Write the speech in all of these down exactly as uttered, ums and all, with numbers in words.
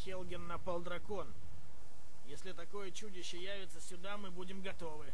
Хелген напал дракон. Если такое чудище явится сюда, мы будем готовы.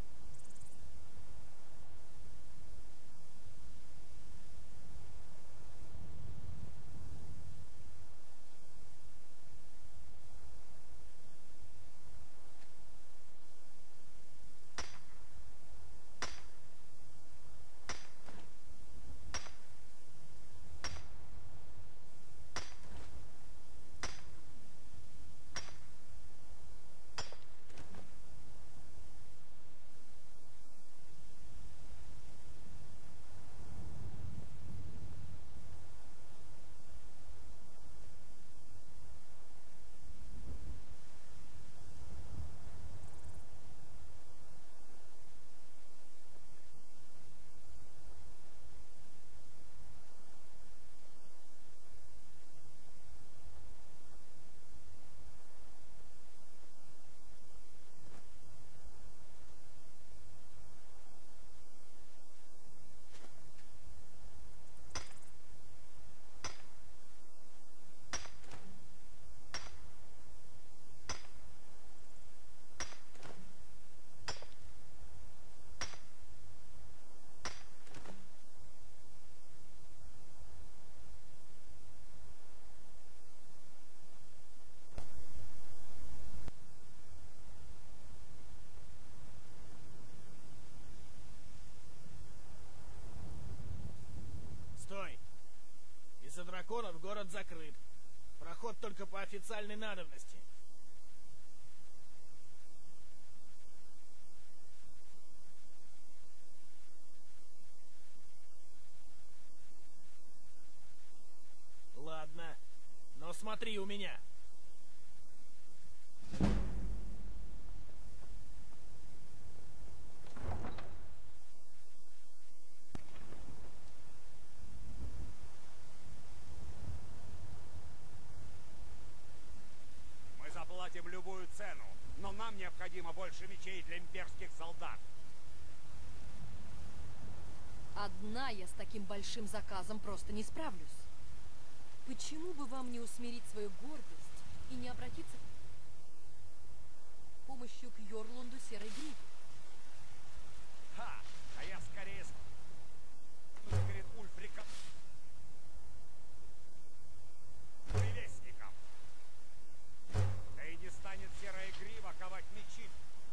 Стой! Из-за драконов город закрыт. Проход только по официальной надобности. Ладно, но смотри у меня. Заплатим любую цену, но нам необходимо больше мечей для имперских солдат. Одна я с таким большим заказом просто не справлюсь. Почему бы вам не усмирить свою гордость и не обратиться с помощью к Йорлунду Серой Гривы? Ха! А я скорее с... говорит Ульфрика. Прелестником. Да и не станет Серая Грива ковать мечи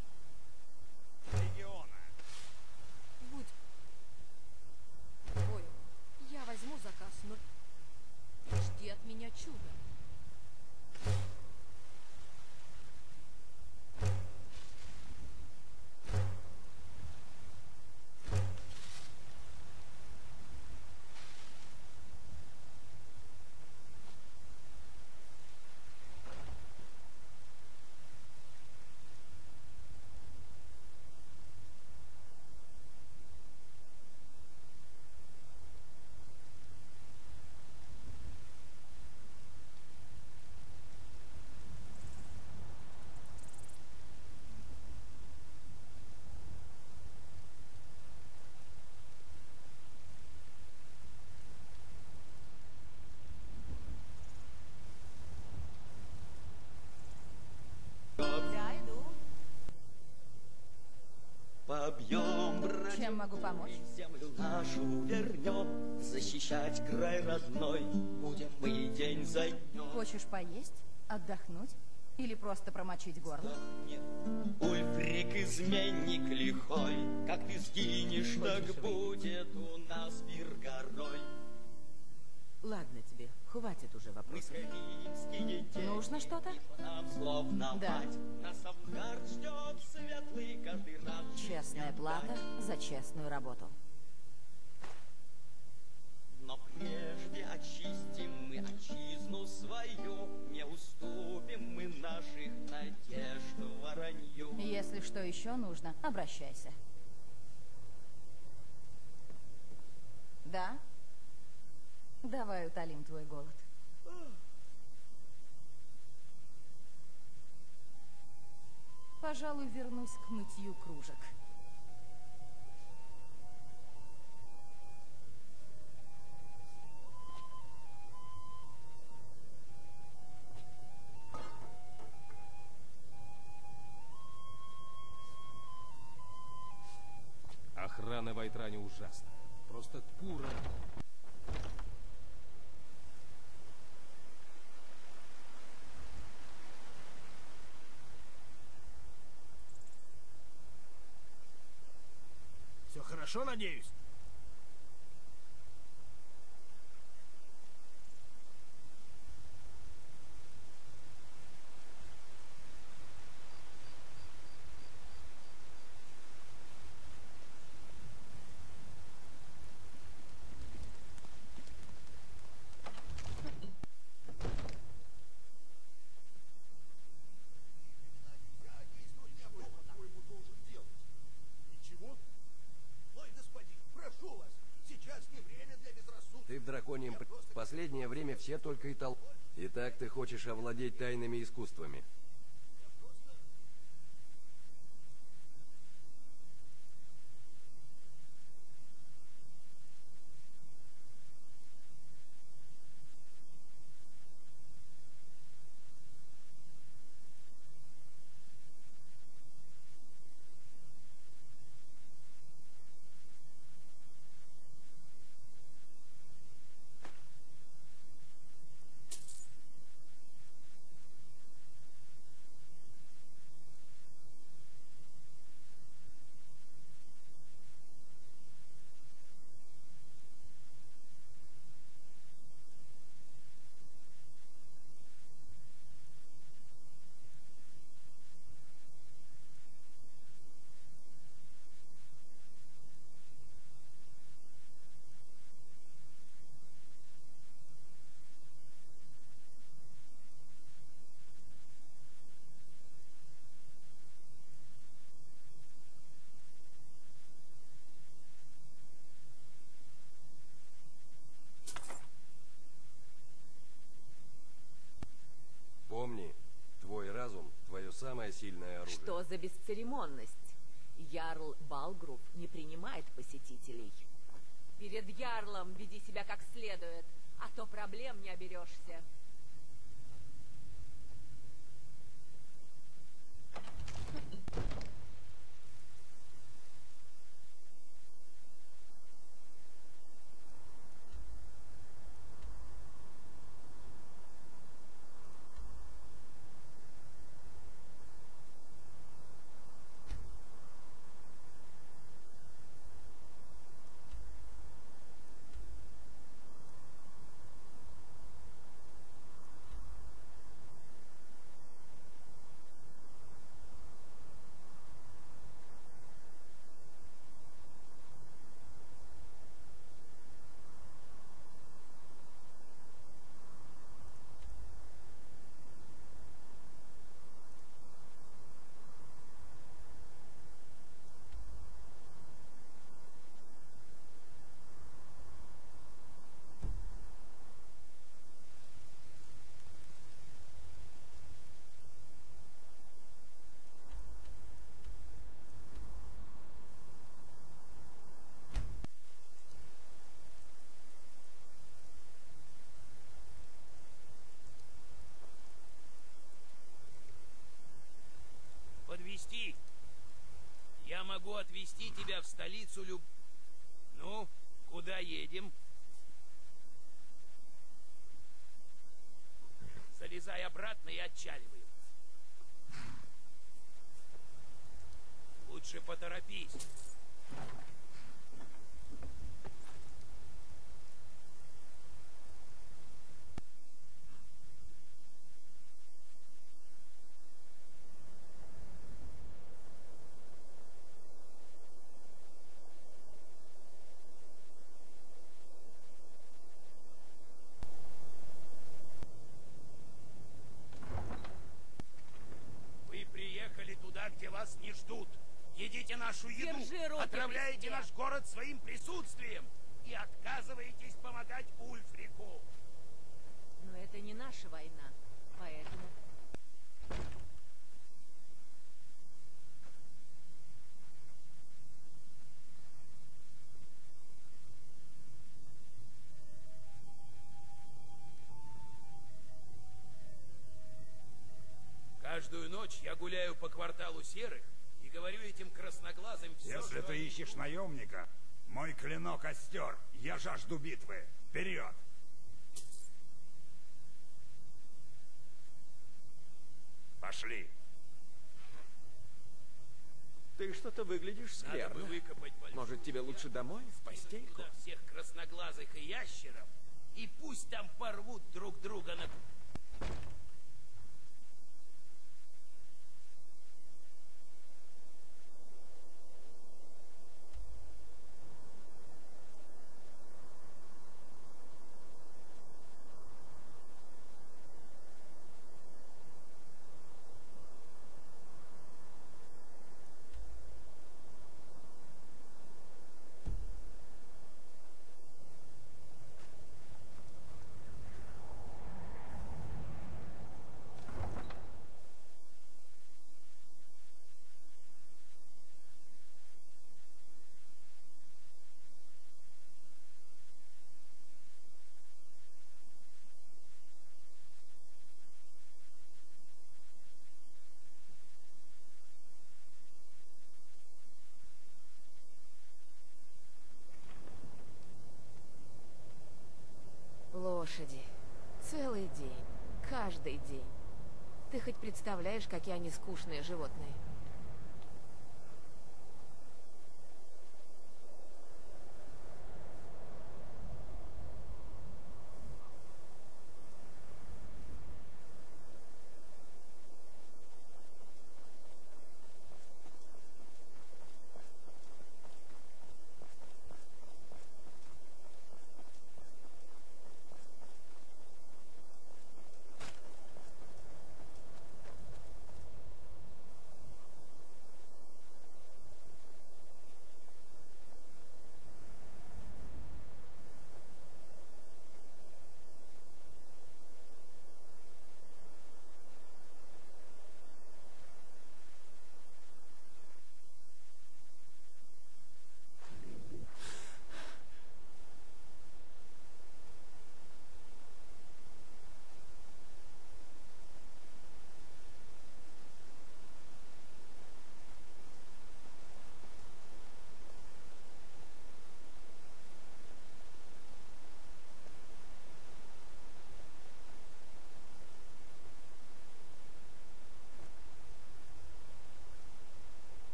легиона. Будь... Ой, я возьму заказ, но... Жди от меня чуда. Побьем, брать, чем могу помочь? Землю нашу вернем, защищать край родной будем мы день за днем. Хочешь поесть, отдохнуть или просто промочить горло? Нет, Ульфрик изменник лихой, как ты сгинешь, так будет у нас пир горой. Ладно тебе, хватит уже Мы вопросов. римские дети, Нужно что-то? нам словно Да. мать. Нас Авгард ждет светлый каждый раз. Честная плата за честную работу. Но прежде очистим мы отчизну свою, не уступим мы наших надежд воронью. Если что еще нужно, обращайся. Да? Давай утолим твой голод. Пожалуй, вернусь к мытью кружек. охрана в Айтране ужасна. Просто кура. Все хорошо, надеюсь? Ты в драконьем... п- Последнее время все только и тол... Итак, ты хочешь овладеть тайными искусствами. Помни, твой разум — твое самое сильное оружие. Что за бесцеремонность? Ярл Балгрув не принимает посетителей. Перед ярлом веди себя как следует, а то проблем не оберешься. Подвезти? Я могу отвезти тебя в столицу люб... Ну, куда едем? Залезай обратно и отчаливаем. Лучше поторопись. Где вас не ждут. Едите нашу еду, отравляете наш город своим присутствием и отказываетесь помогать Ульфрику. Но это не наша война, поэтому... Каждую ночь я гуляю по кварталу Серых И говорю этим красноглазым все, Если что ты они ищешь думают. наемника, мой клинок остер. Я жажду битвы. Вперед! Пошли. Ты что-то выглядишь Надо бы скверно. выкопать большую Может, тебе лучше домой, в постельку? туда всех красноглазых и ящеров, и пусть там порвут друг друга на... Лошади. Целый день. Каждый день. Ты хоть представляешь, какие они скучные животные?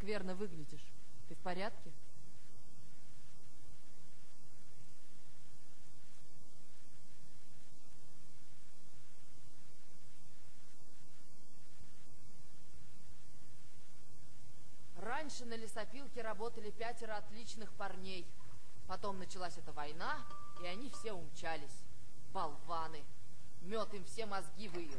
скверно выглядишь. Ты в порядке? Раньше на лесопилке работали пятеро отличных парней. Потом началась эта война, и они все умчались. Болваны. Мед им все мозги выел.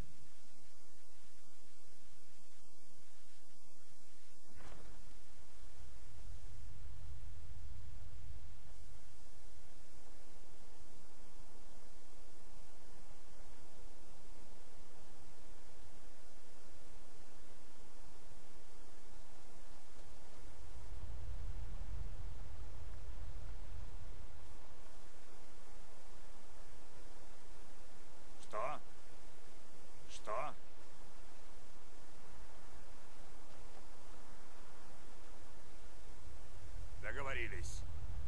Что? Что? Договорились.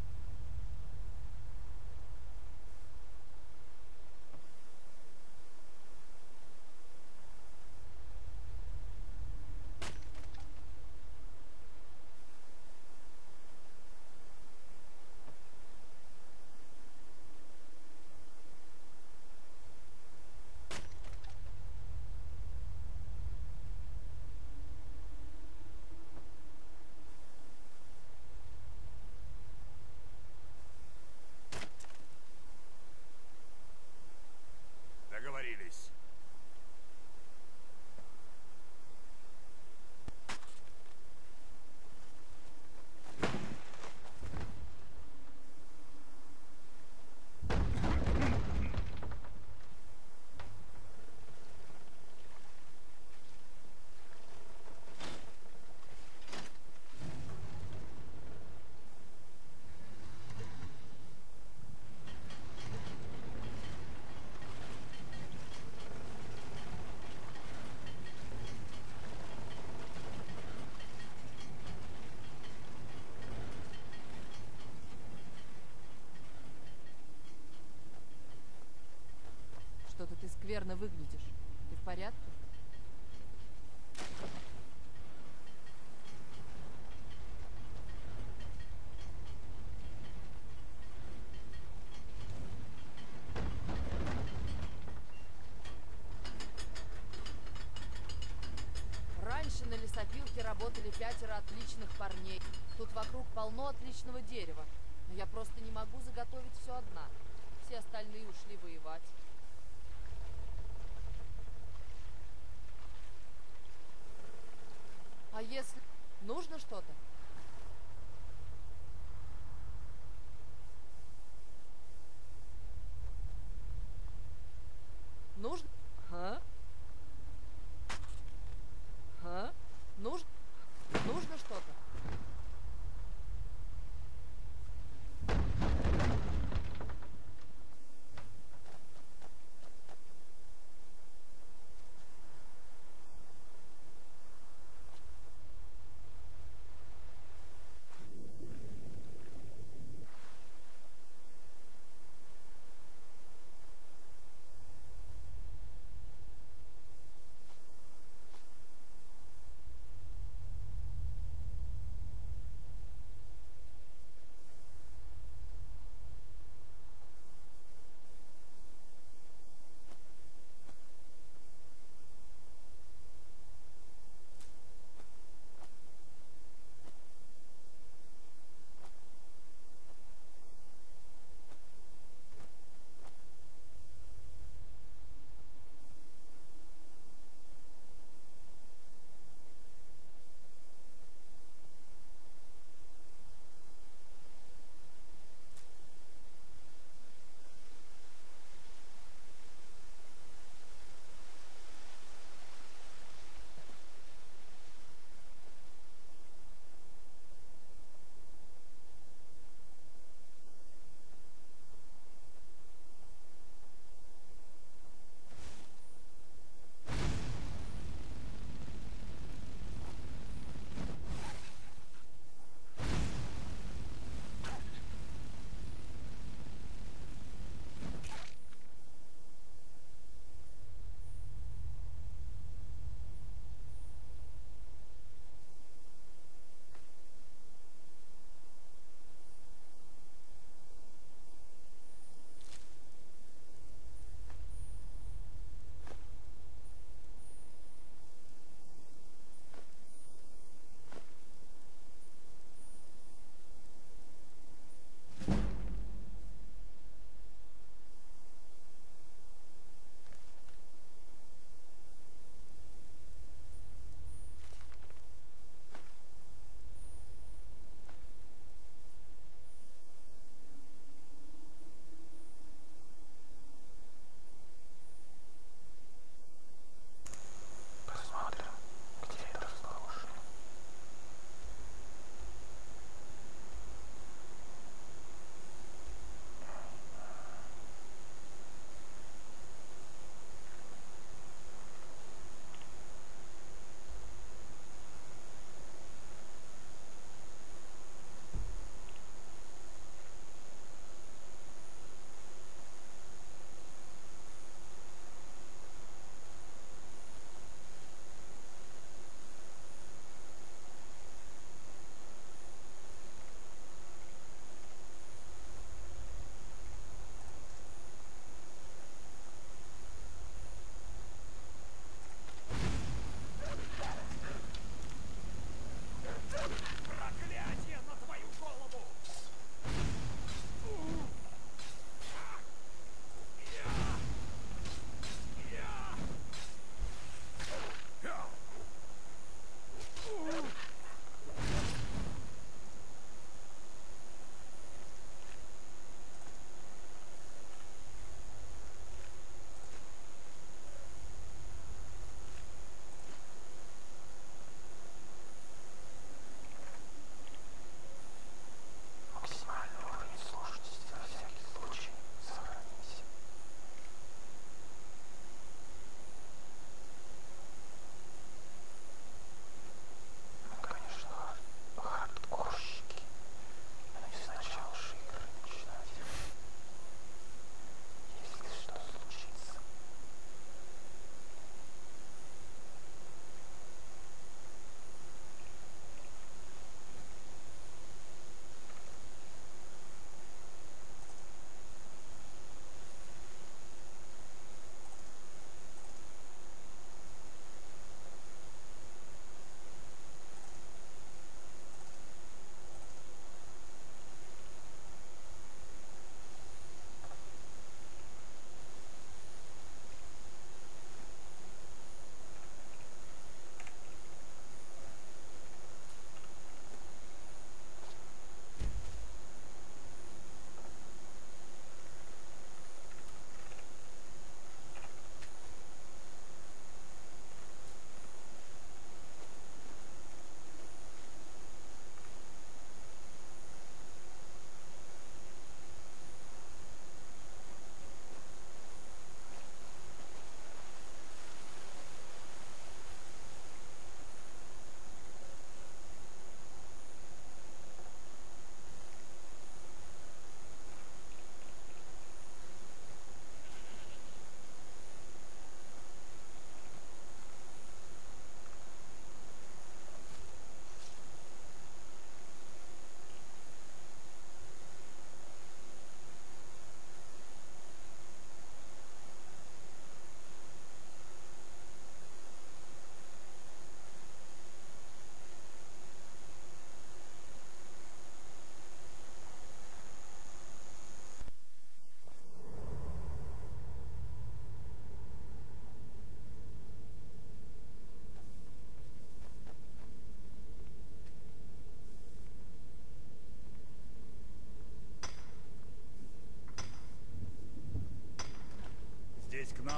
Договорились. Что-то ты скверно выглядишь. Ты в порядке? Раньше на лесопилке работали пятеро отличных парней. Тут вокруг полно отличного дерева. Но я просто не могу заготовить все одна. Все остальные ушли воевать. А если нужно что-то? Нужно? А? А? Нужно? Нужно что-то?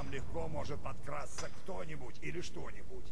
нам легко может подкрасться кто-нибудь или что-нибудь.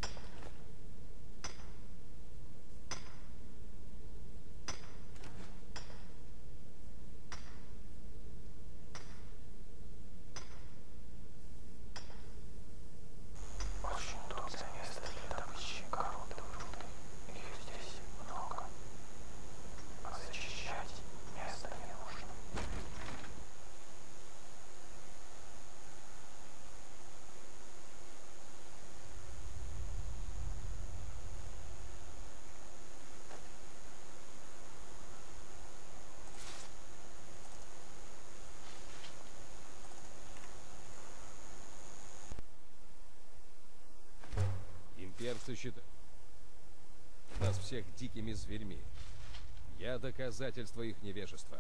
Имперцы считают нас всех дикими зверьми. Я доказательство их невежества.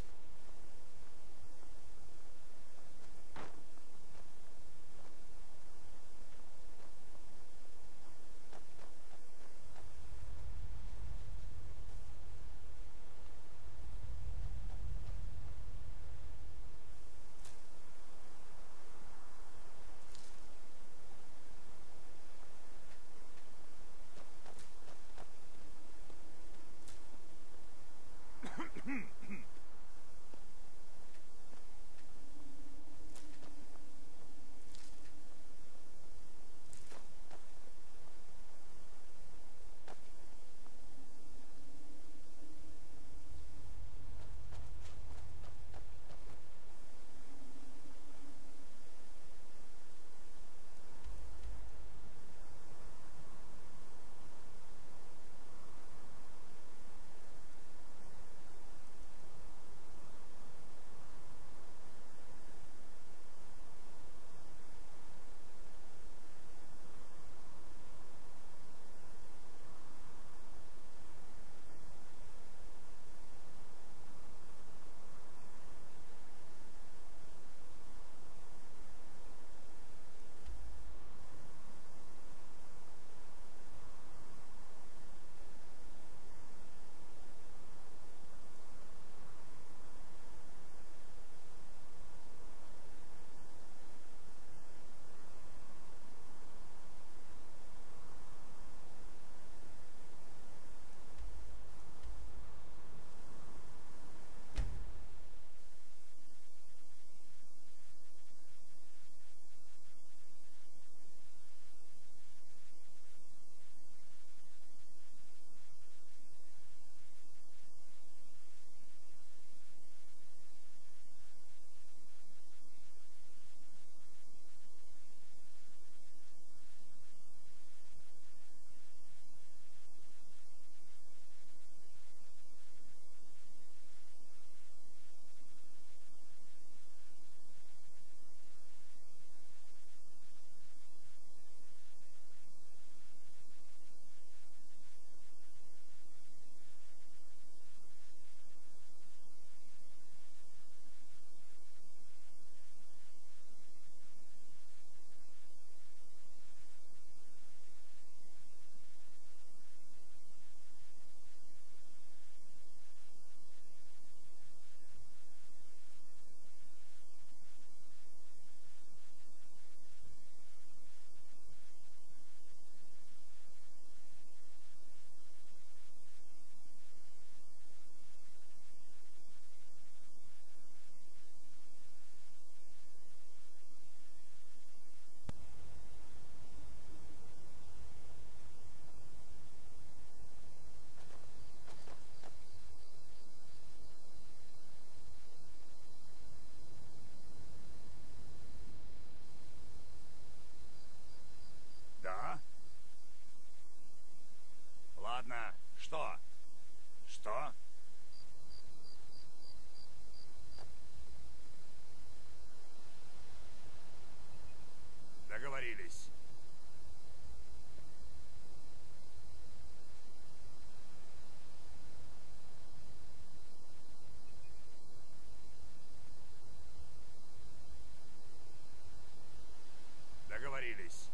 Что? Что? Договорились. Договорились.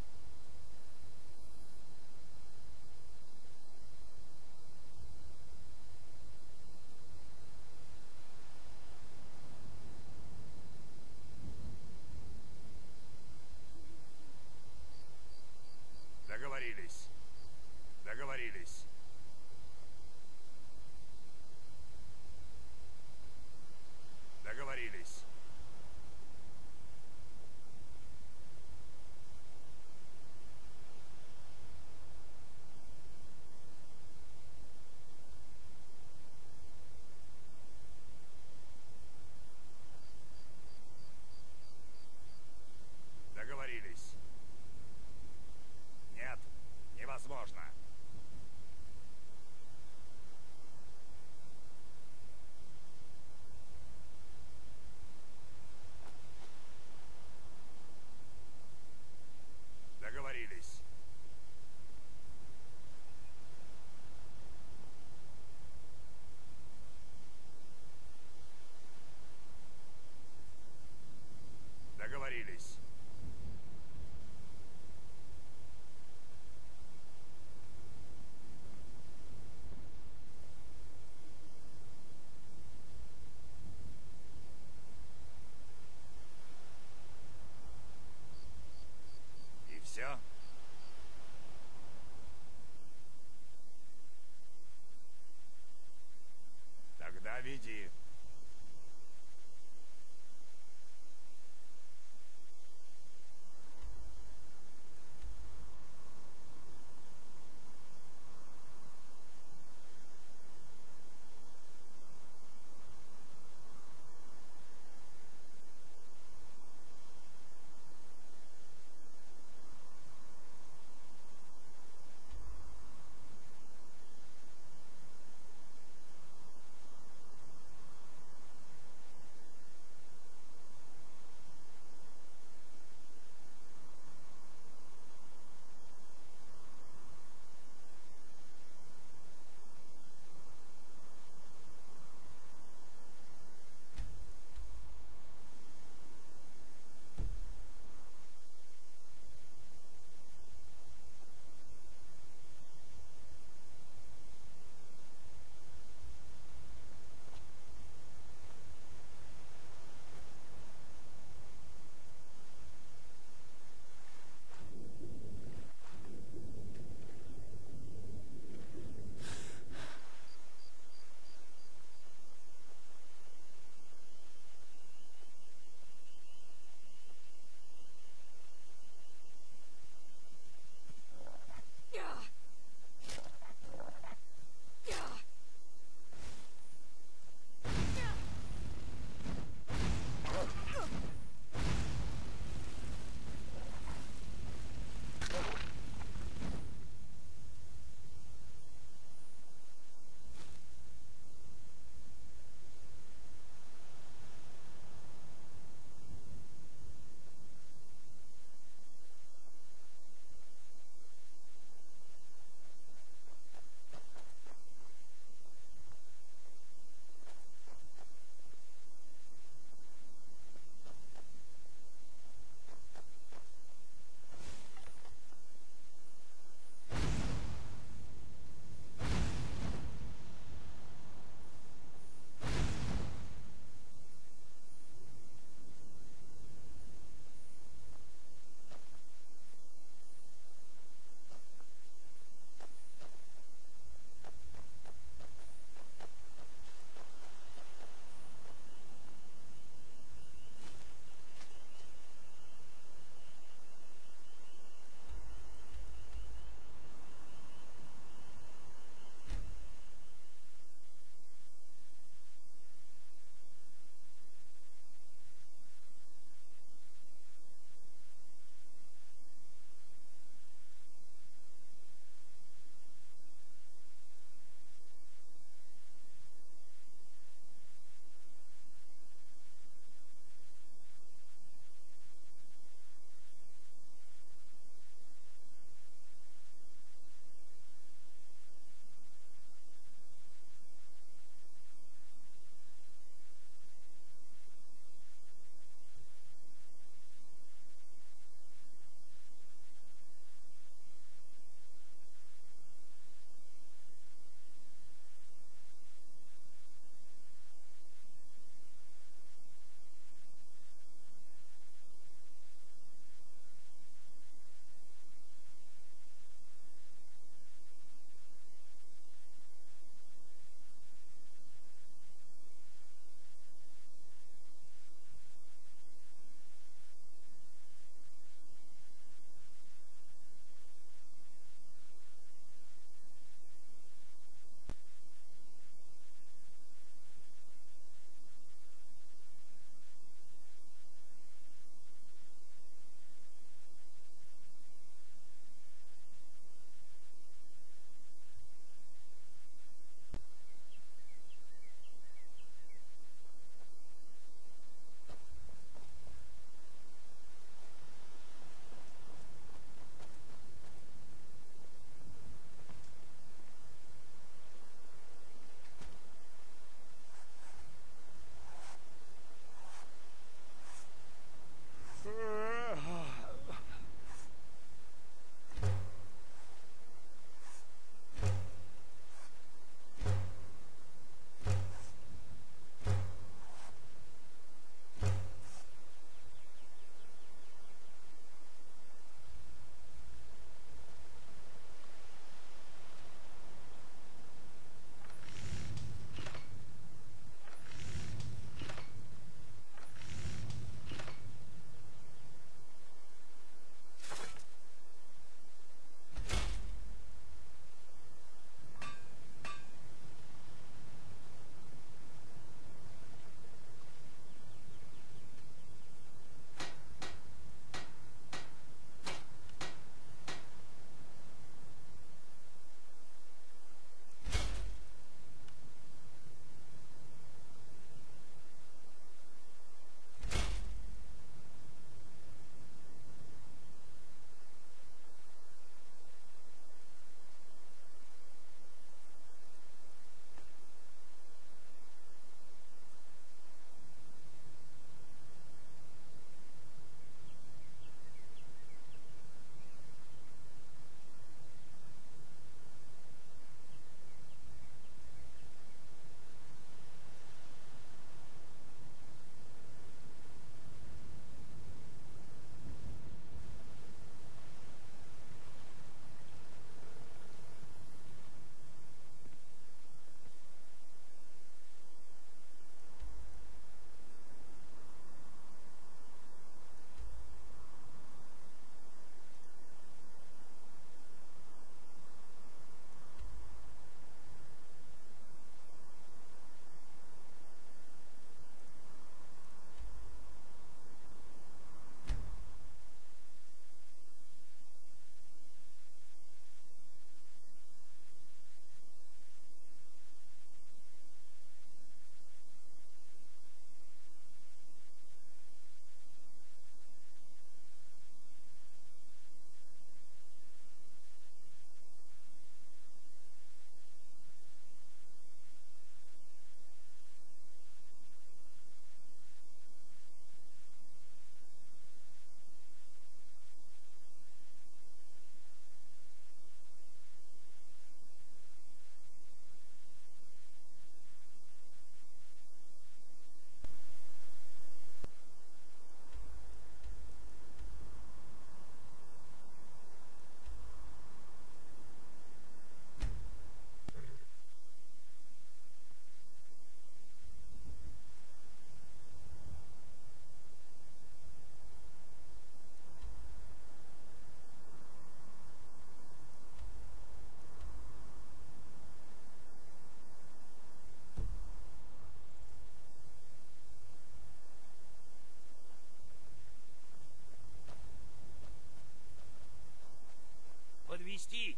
вести.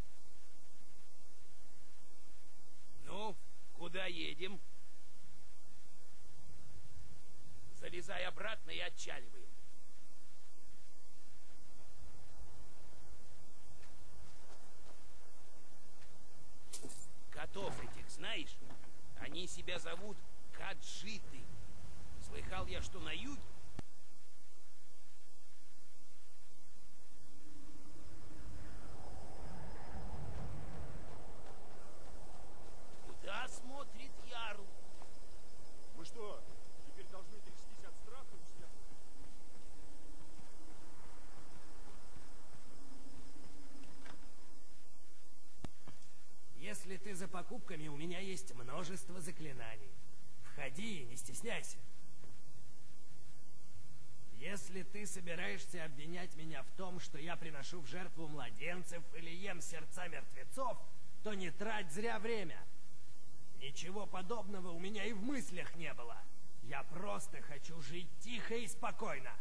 Ну, куда едем? Залезай обратно и отчаливаем. Котов этих знаешь? Они себя зовут Каджиты. Слыхал я, что на юге куда смотрит Ярл? Мы что, теперь должны трястись от страха, учтя? Если ты за покупками, у меня есть множество заклинаний. Входи, не стесняйся. Если ты собираешься обвинять меня в том, что я приношу в жертву младенцев или ем сердца мертвецов, то не трать зря время. Ничего подобного у меня и в мыслях не было. Я просто хочу жить тихо и спокойно.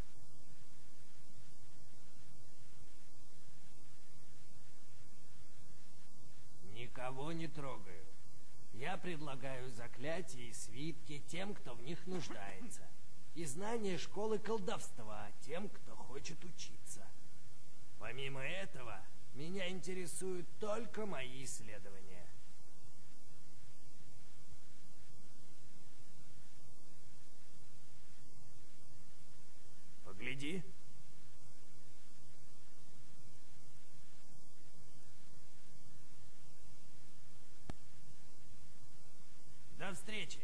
Никого не трогаю. Я предлагаю заклятия и свитки тем, кто в них нуждается. И знание школы колдовства тем, кто хочет учиться. Помимо этого, меня интересуют только мои исследования. Погляди. До встречи.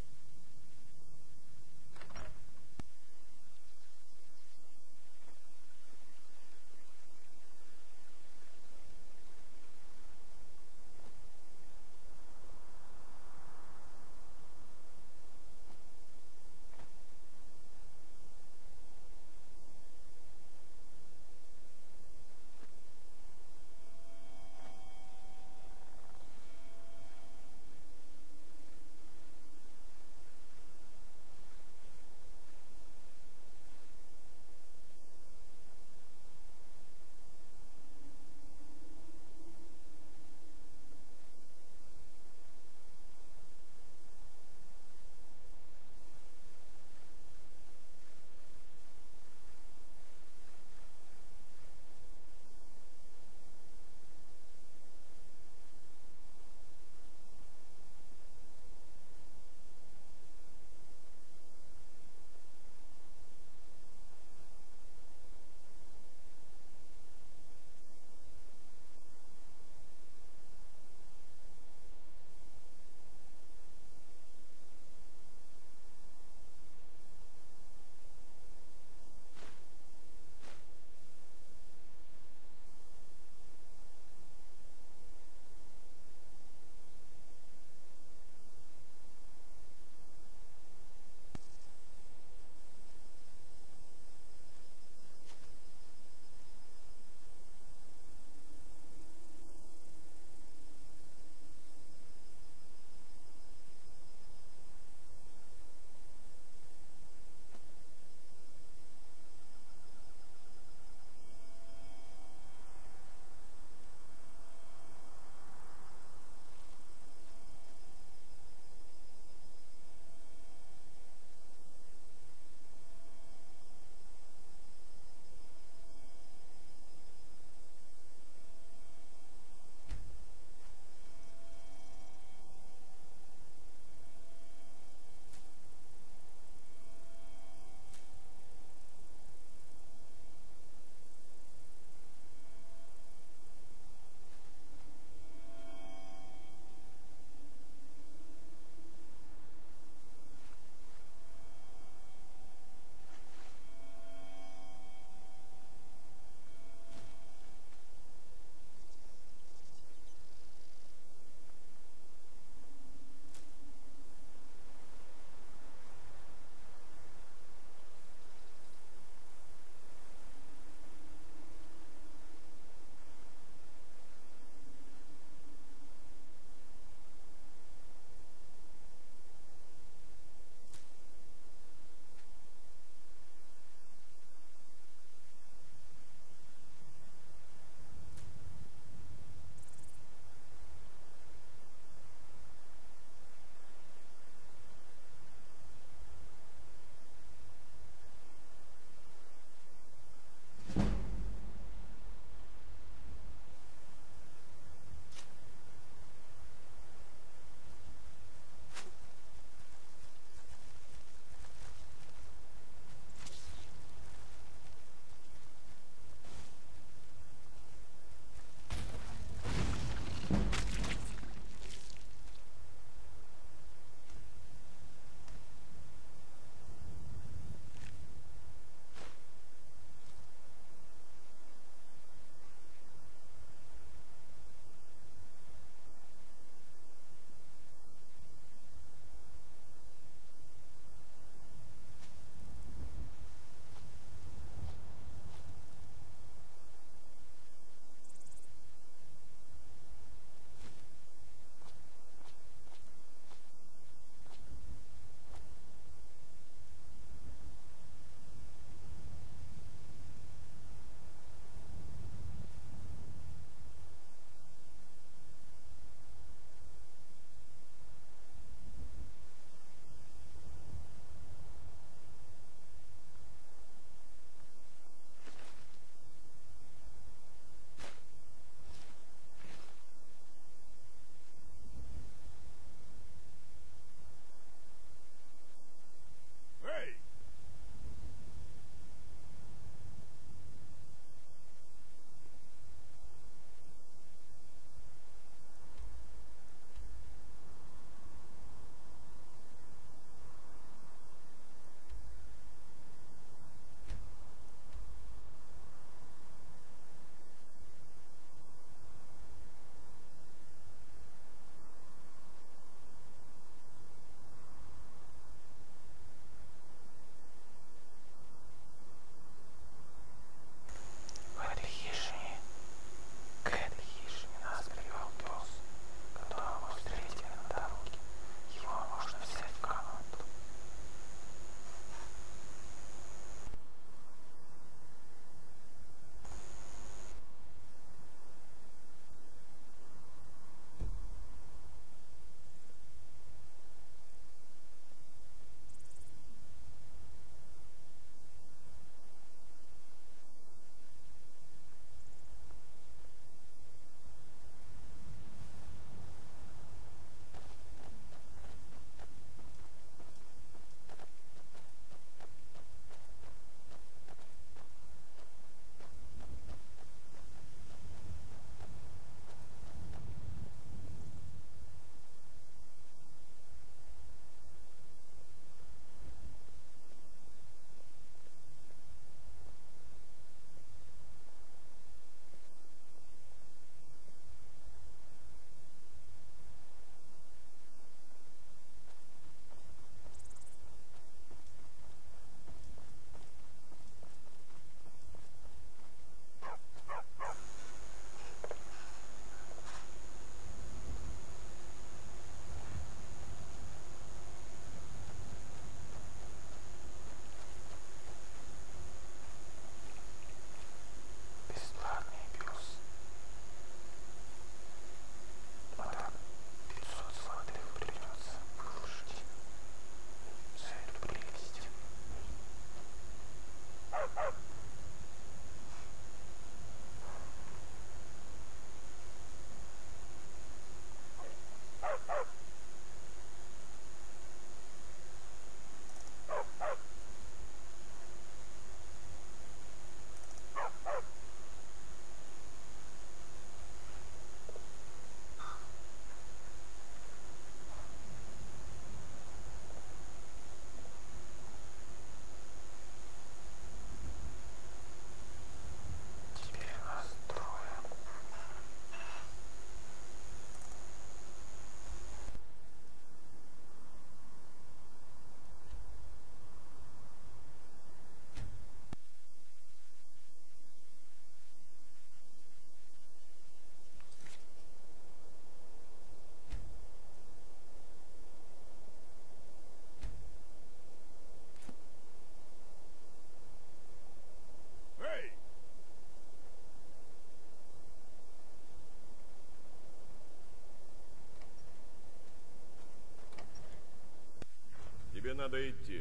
надо идти.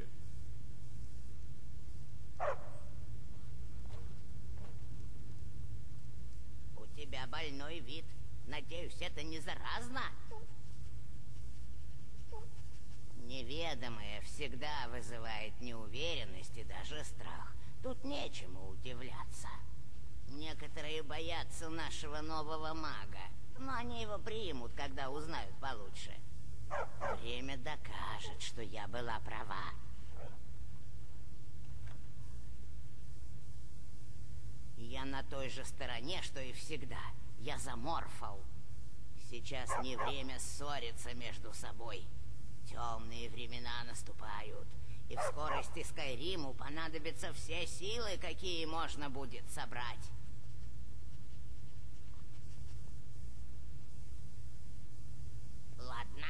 У тебя больной вид. Надеюсь, это не заразно? Неведомое всегда вызывает неуверенность и даже страх. Тут нечему удивляться. Некоторые боятся нашего нового мага, но они его примут, когда узнают получше. Время докажет, что я была права. Я на той же стороне, что и всегда. Я за Морфол. Сейчас не время ссориться между собой. Темные времена наступают, и в скорости Скайриму понадобятся все силы, какие можно будет собрать. Ладно.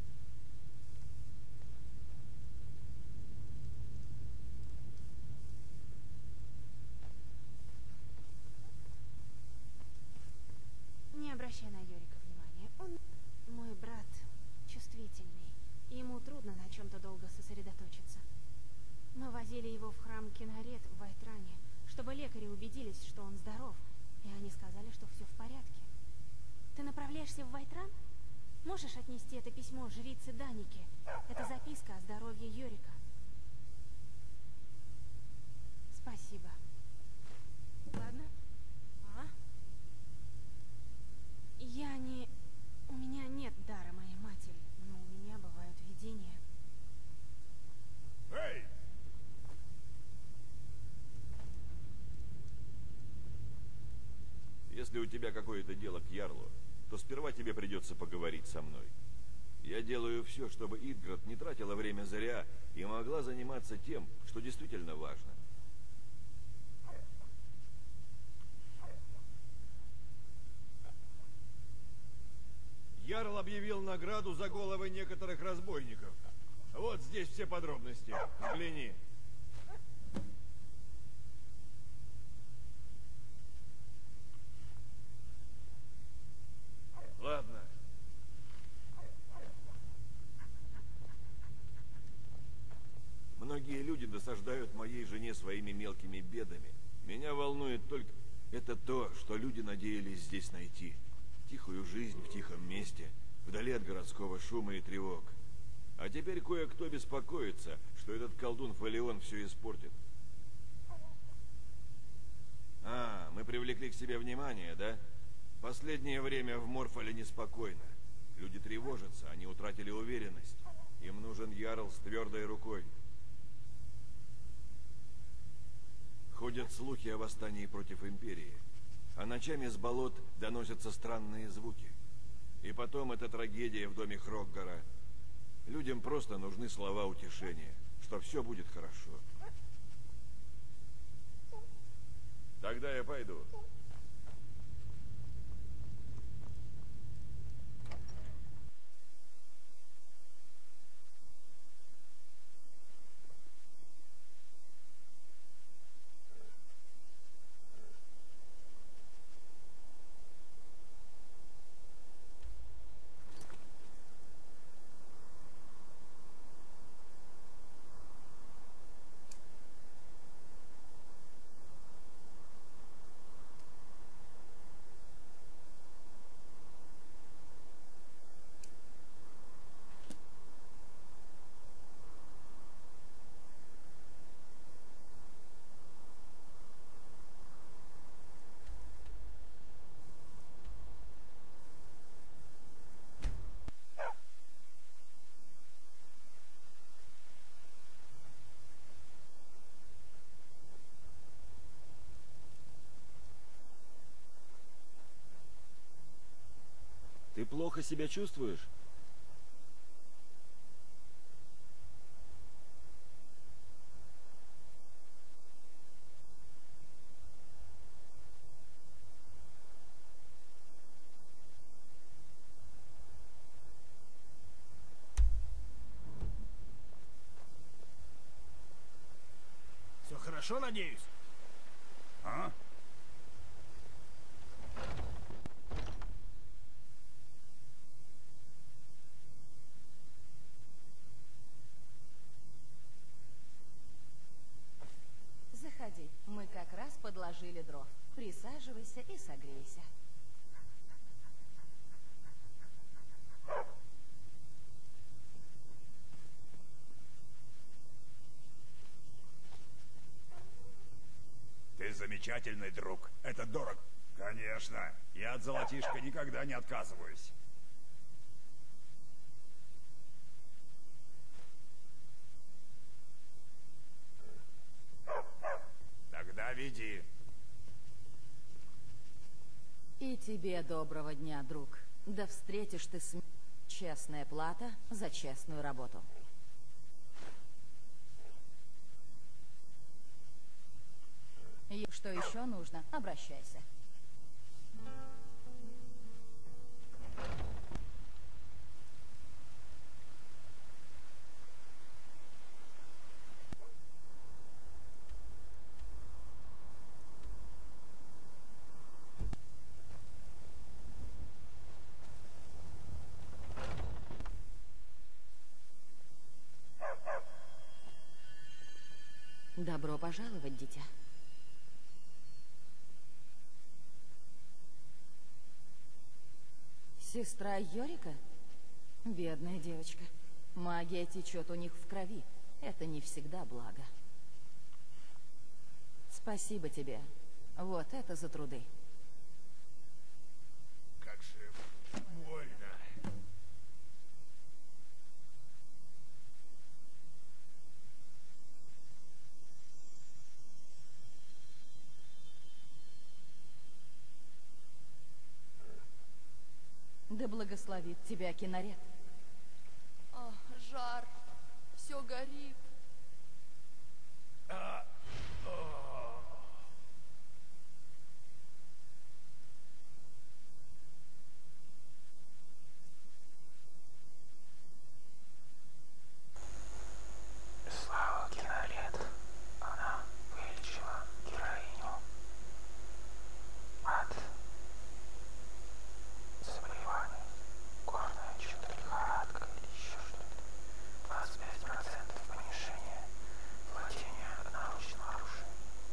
Не обращай на Йорика внимания. Он мой брат, чувствительный. Ему трудно на чем-то долго сосредоточиться. Мы возили его в храм Кинарет в Вайтране, чтобы лекари убедились, что он здоров, и они сказали, что все в порядке. Ты направляешься в Вайтран? Можешь отнести это письмо жрице Данике? Это записка о здоровье Йорика. Спасибо. Ладно? А? Я не... У меня нет дара моей матери, но у меня бывают видения. Эй! Если у тебя какое-то дело к Ярлу, то сперва тебе придется поговорить со мной. Я делаю все, чтобы Идград не тратила время зря и могла заниматься тем, что действительно важно. Ярл объявил награду за головы некоторых разбойников. Вот здесь все подробности. Взгляни. Ладно. Многие люди досаждают моей жене своими мелкими бедами. Меня волнует только это то, что люди надеялись здесь найти. Тихую жизнь в тихом месте, вдали от городского шума и тревог. А теперь кое-кто беспокоится, что этот колдун Фалион все испортит. А, мы привлекли к себе внимание, да? Последнее время в Морфоле неспокойно. Люди тревожатся, они утратили уверенность. Им нужен ярл с твердой рукой. Ходят слухи о восстании против Империи. А ночами с болот доносятся странные звуки. И потом эта трагедия в доме Хроггара. Людям просто нужны слова утешения, что все будет хорошо. Тогда я пойду. Ты плохо себя чувствуешь? Все хорошо, надеюсь? А? Присаживайся и согрейся. Ты замечательный друг. Это дорого. Конечно. Я от золотишка никогда не отказываюсь. Тогда веди. И тебе доброго дня, друг. Да встретишь ты с... Честная плата за честную работу. И что еще нужно, обращайся. Добро пожаловать, дитя. Сестра Йорика? Бедная девочка. Магия течет у них в крови. Это не всегда благо. Спасибо тебе. Вот это за труды. Как же больно. Да благословит тебя Кинарет. Ах, жар. Все горит. А, о. Слава Кинарет. Она вылечила героиню от заболевания. Горная чудо, лихорадка или еще что-то. двадцать пять процентов понижения владения наручным оружием.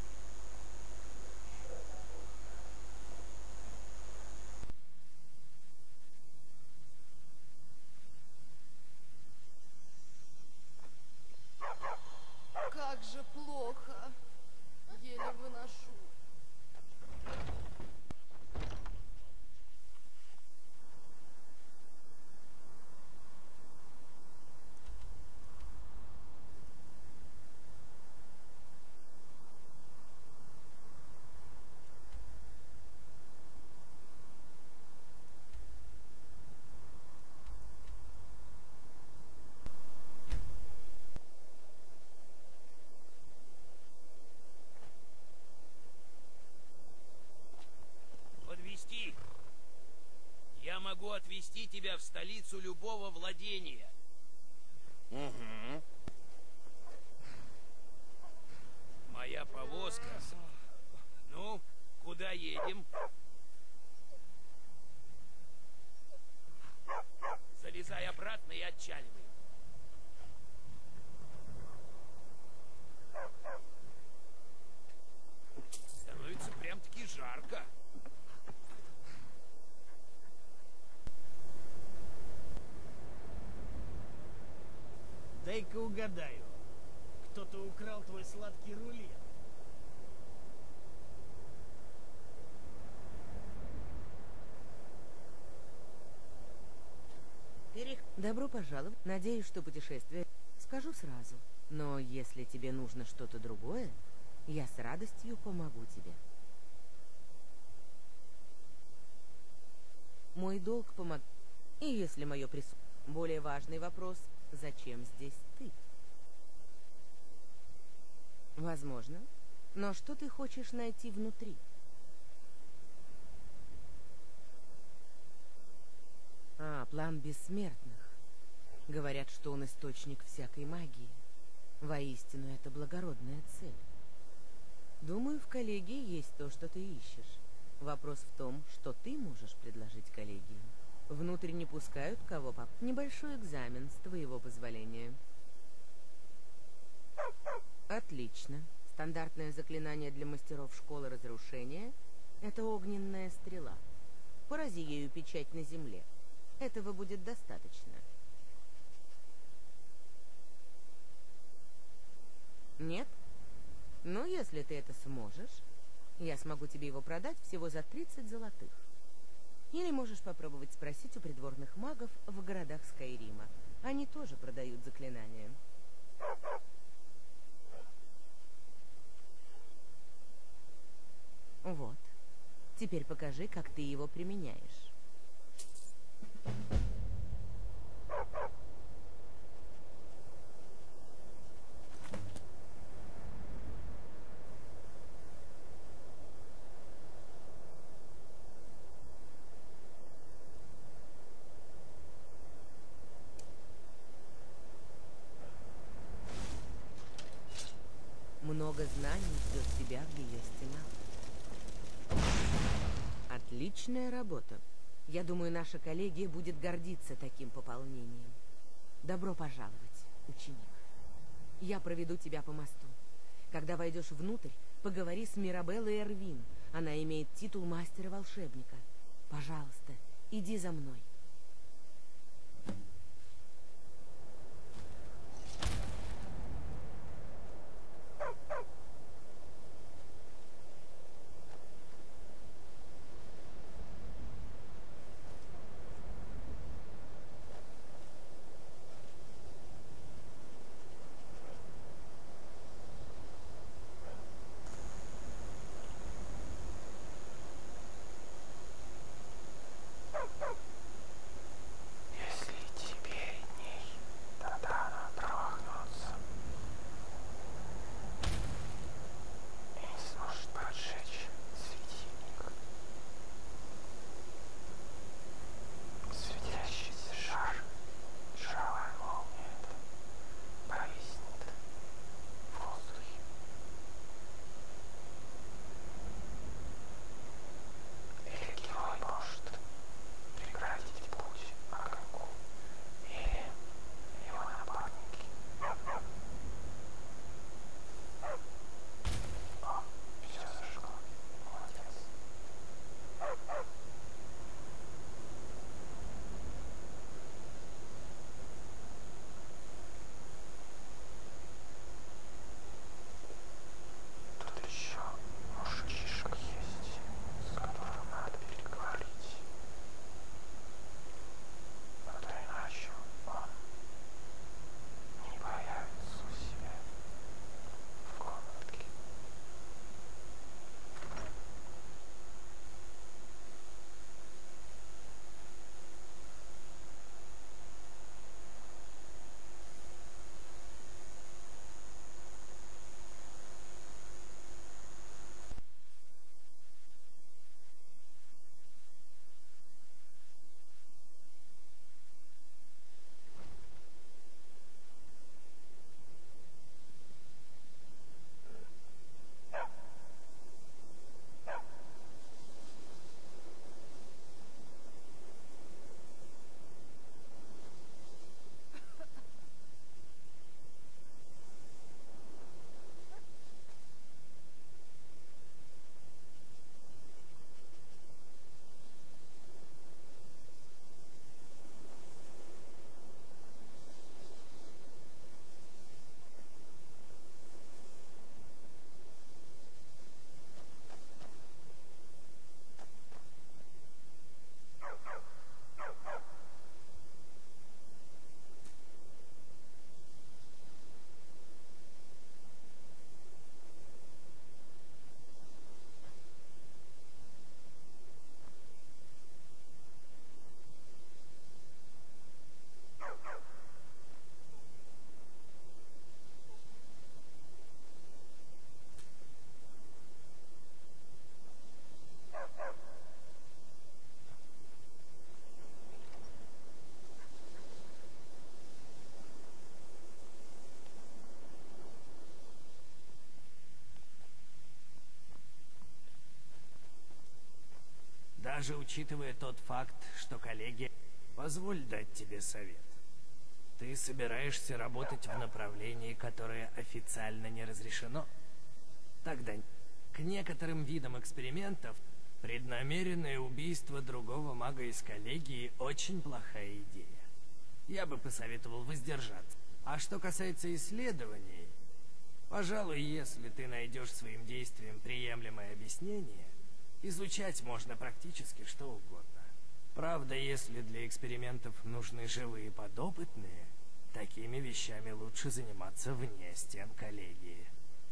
Как же плохо. Еле выношу. Подвести. Я могу отвезти тебя в столицу любого владения. Угу. Моя повозка. Ну, куда едем? Залезай обратно и отчаливай. Становится прям-таки жарко. Дай-ка угадаю. Кто-то украл твой сладкий рулет. Добро пожаловать. Надеюсь, что путешествие... Скажу сразу. Но если тебе нужно что-то другое, я с радостью помогу тебе. Мой долг помог... И если мое присутствие... Более важный вопрос, зачем здесь ты? Возможно. Но что ты хочешь найти внутри? А, план бессмертных. Говорят, что он источник всякой магии. Воистину, это благородная цель. Думаю, в коллегии есть то, что ты ищешь. Вопрос в том, что ты можешь предложить коллегии. Внутрь не пускают кого поп... Небольшой экзамен, с твоего позволения. Отлично. Стандартное заклинание для мастеров школы разрушения Это огненная стрела. Порази ею печать на земле. Этого будет достаточно. Нет? Ну, если ты это сможешь, я смогу тебе его продать всего за тридцать золотых. Или можешь попробовать спросить у придворных магов в городах Скайрима. Они тоже продают заклинания. Вот. Теперь покажи, как ты его применяешь. Много знаний ждет тебя в ее стенах. Отличная работа. Я думаю, наша коллегия будет гордиться таким пополнением. Добро пожаловать, ученик. Я проведу тебя по мосту. Когда войдешь внутрь, поговори с Мирабеллой Эрвин. Она имеет титул мастера-волшебника. Пожалуйста, иди за мной. Даже учитывая тот факт, что коллеги... Позволь дать тебе совет. Ты собираешься работать в направлении, которое официально не разрешено? Тогда к некоторым видам экспериментов Преднамеренное убийство другого мага из коллегии – очень плохая идея. Я бы посоветовал воздержаться. А что касается исследований, пожалуй, если ты найдешь своим действиям приемлемое объяснение, изучать можно практически что угодно. Правда, если для экспериментов нужны живые подопытные, такими вещами лучше заниматься вне стен коллегии.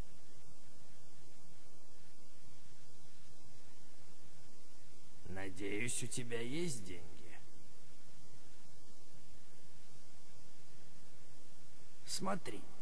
Надеюсь, у тебя есть деньги. Смотри.